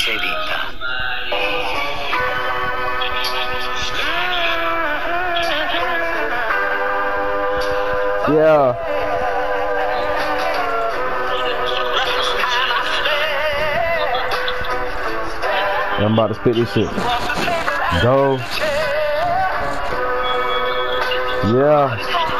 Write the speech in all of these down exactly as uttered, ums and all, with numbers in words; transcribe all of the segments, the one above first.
rancherita. Yeah. I'm about to spit this shit. Go. Yeah.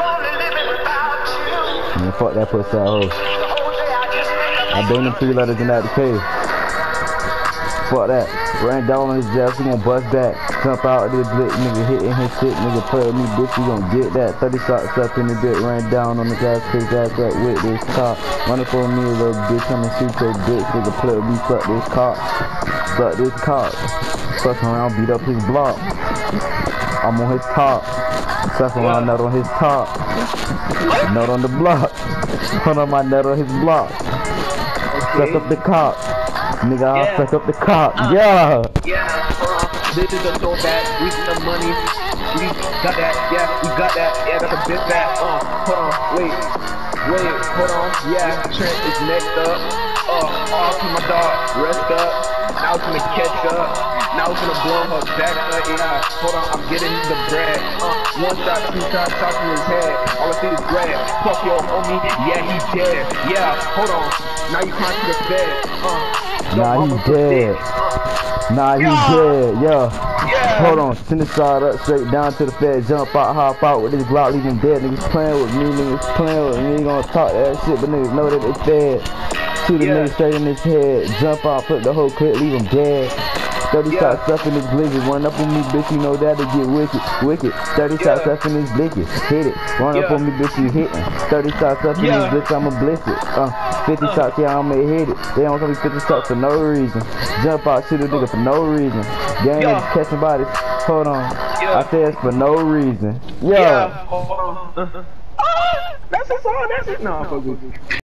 Man, fuck that pussy hoe. I banged them three letters in that cave. Fuck that. Ran down on his ass, he gon' bust back. Jump out of this blick, nigga hitting his shit, nigga play with me, bitch, you gon' get that. thirty shots up in the bit, ran down on the gas, his ass up with this cop. Running for me, little bitch, I'ma shoot your bitch, nigga play with me, suck this cock. Suck this cock. Fuck around, beat up his block. I'm on his top. Suck around, nut on his top. Nut on the block. Put on my nut on his block. Suck up the cock. Nigga, I'll Yeah. suck up the cock. Uh, Yeah. Yeah. Uh, this is a throwback. We got the money. We got that. Yeah, we got that. Yeah, that's a bit that. Uh, hold on. Wait. Wait. Hold on. Yeah, Trent is next up. Uh, off to my dog. Rest up. Now it's gonna catch up. Now it's gonna blow her back up. Yeah. Hold on. I'm getting the bread. Uh, one shot, two shots, shots in his head. All I see is bread. Fuck your homie. Yeah, he's dead. Yeah. Hold on. Now you climb to the bed. Uh. Nah, he dead. Nah, he Yeah. dead, yeah. Yeah. Hold on, send the side up, straight down to the Fed, jump out, hop out with this Glock, leave him dead. Niggas playing with me, niggas playing with me, gonna talk that shit, but niggas know that they fed. Shoot a Yeah. nigga straight in his head, jump out, flip the whole clip, leave him dead. thirty Yeah. shots stuff in his blizzard, run up on me, bitch, you know that'll get wicked, wicked. thirty shots Yeah. stuff in his blizzard, hit it, run up Yeah. on me, bitch, you hitting. thirty shots stuff in Yeah. his bitch, I'ma blitz it. Uh, fifty Uh. shots, yeah, I'ma hit it. They don't call me fifty shots for no reason. Jump out, shoot a nigga for no reason. Gang Yeah. niggas catching bodies, hold on. Yeah. I say it's for no reason. Yo. Yeah. Hold on. Uh, that's a song. That's it. No, I'm fucking with you.